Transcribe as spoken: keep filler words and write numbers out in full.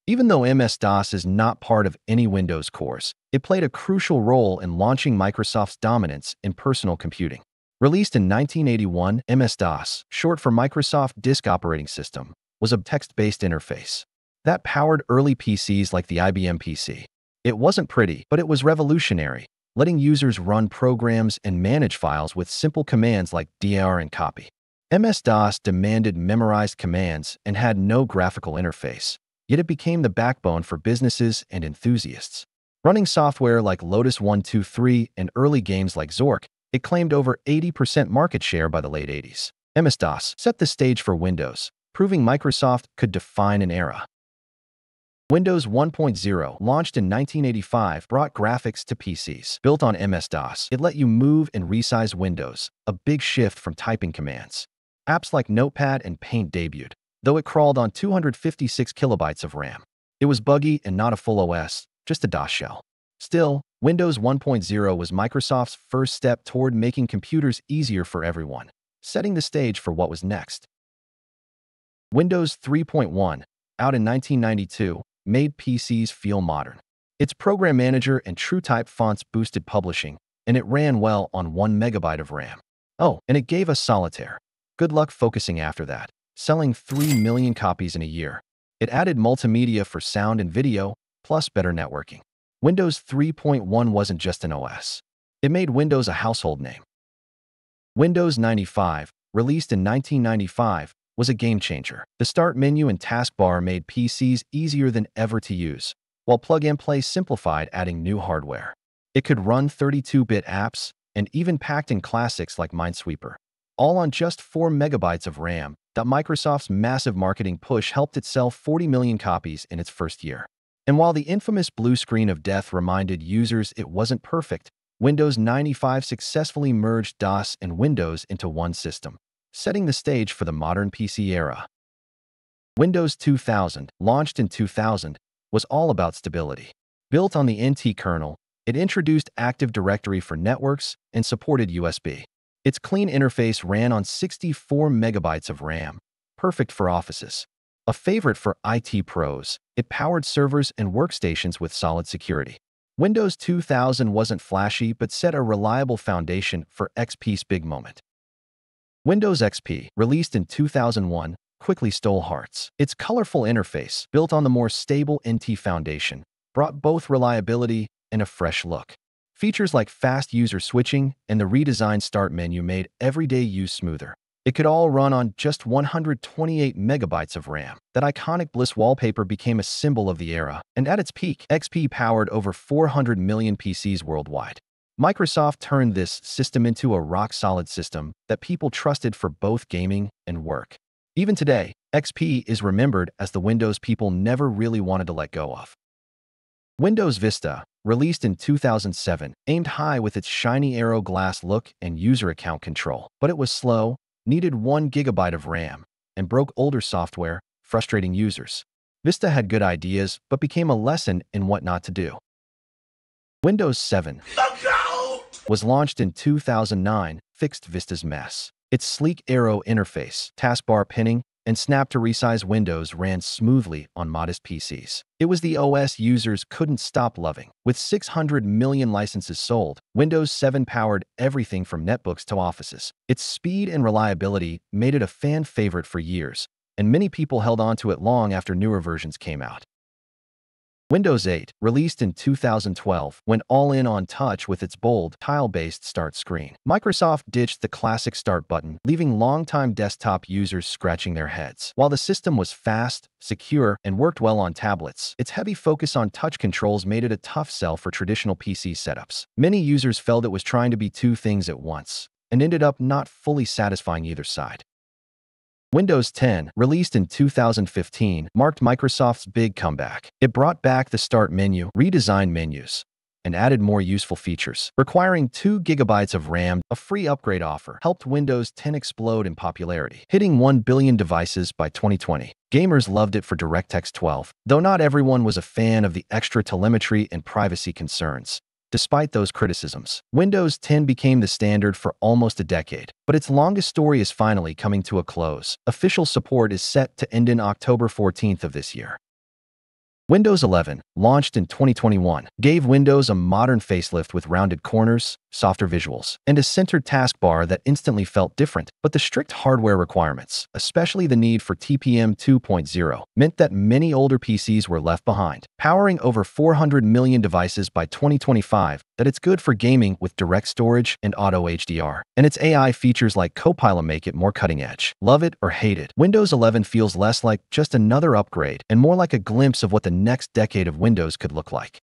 Even though M S DOS is not part of any Windows cores, it played a crucial role in launching Microsoft's dominance in personal computing. Released in nineteen eighty-one, M S DOS, short for Microsoft Disk Operating System, was a text-based interface that powered early P Cs like the I B M P C. It wasn't pretty, but it was revolutionary, letting users run programs and manage files with simple commands like dir and copy. M S DOS demanded memorized commands and had no graphical interface, yet it became the backbone for businesses and enthusiasts. Running software like Lotus one two three and early games like Zork, it claimed over eighty percent market share by the late eighties. M S DOS set the stage for Windows, proving Microsoft could define an era. Windows one point oh, launched in nineteen eighty-five, brought graphics to P Cs. Built on M S DOS, it let you move and resize windows, a big shift from typing commands. Apps like Notepad and Paint debuted, though it crawled on two hundred fifty-six kilobytes of RAM. It was buggy and not a full O S, just a DOS shell. Still, Windows one point oh was Microsoft's first step toward making computers easier for everyone, setting the stage for what was next. Windows three point one, out in nineteen ninety-two, made P Cs feel modern. Its program manager and TrueType fonts boosted publishing, and it ran well on one megabyte of RAM. Oh, and it gave us Solitaire. Good luck focusing after that, selling three million copies in a year. It added multimedia for sound and video, plus better networking. Windows three point one wasn't just an O S. It made Windows a household name. Windows ninety-five, released in nineteen ninety-five, was a game-changer. The Start menu and taskbar made P Cs easier than ever to use, while Plug-and-Play simplified adding new hardware. It could run thirty-two bit apps and even packed in classics like Minesweeper, all on just four megabytes of RAM. That Microsoft's massive marketing push helped it sell forty million copies in its first year. And while the infamous blue screen of death reminded users it wasn't perfect, Windows ninety-five successfully merged DOS and Windows into one system, setting the stage for the modern P C era. Windows two thousand, launched in two thousand, was all about stability. Built on the N T kernel, it introduced Active Directory for networks and supported U S B. Its clean interface ran on sixty-four megabytes of RAM, perfect for offices. A favorite for I T pros, it powered servers and workstations with solid security. Windows two thousand wasn't flashy but set a reliable foundation for X P's big moment. Windows X P, released in two thousand one, quickly stole hearts. Its colorful interface, built on the more stable N T foundation, brought both reliability and a fresh look. Features like fast user switching and the redesigned Start menu made everyday use smoother. It could all run on just one hundred twenty-eight megabytes of RAM. That iconic Bliss wallpaper became a symbol of the era, and at its peak, X P powered over four hundred million P Cs worldwide. Microsoft turned this system into a rock-solid system that people trusted for both gaming and work. Even today, X P is remembered as the Windows people never really wanted to let go of. Windows Vista, released in two thousand seven, aimed high with its shiny Aero glass look and user account control, but it was slow, needed one gigabyte of RAM, and broke older software, frustrating users. Vista had good ideas, but became a lesson in what not to do. Windows seven was launched in two thousand nine, fixed Vista's mess. Its sleek Aero interface, taskbar pinning, and snap-to-resize windows ran smoothly on modest P Cs. It was the O S users couldn't stop loving. With six hundred million licenses sold, Windows seven powered everything from netbooks to offices. Its speed and reliability made it a fan favorite for years, and many people held on to it long after newer versions came out. Windows eight, released in two thousand twelve, went all in on touch with its bold, tile-based start screen. Microsoft ditched the classic start button, leaving longtime desktop users scratching their heads. While the system was fast, secure, and worked well on tablets, its heavy focus on touch controls made it a tough sell for traditional P C setups. Many users felt it was trying to be two things at once, and ended up not fully satisfying either side. Windows ten, released in two thousand fifteen, marked Microsoft's big comeback. It brought back the Start menu, redesigned menus, and added more useful features. Requiring two gigabytes of RAM, a free upgrade offer helped Windows ten explode in popularity, hitting one billion devices by twenty twenty. Gamers loved it for DirectX twelve, though not everyone was a fan of the extra telemetry and privacy concerns. Despite those criticisms, Windows ten became the standard for almost a decade, but its longest story is finally coming to a close. Official support is set to end in October fourteenth of this year. Windows eleven, launched in twenty twenty-one, gave Windows a modern facelift with rounded corners, softer visuals, and a centered taskbar that instantly felt different. But the strict hardware requirements, especially the need for T P M two point oh, meant that many older P Cs were left behind. Powering over four hundred million devices by twenty twenty-five, that it's good for gaming with direct storage and auto H D R. And its A I features like Copilot make it more cutting edge. Love it or hate it, Windows eleven feels less like just another upgrade and more like a glimpse of what the next decade of Windows could look like.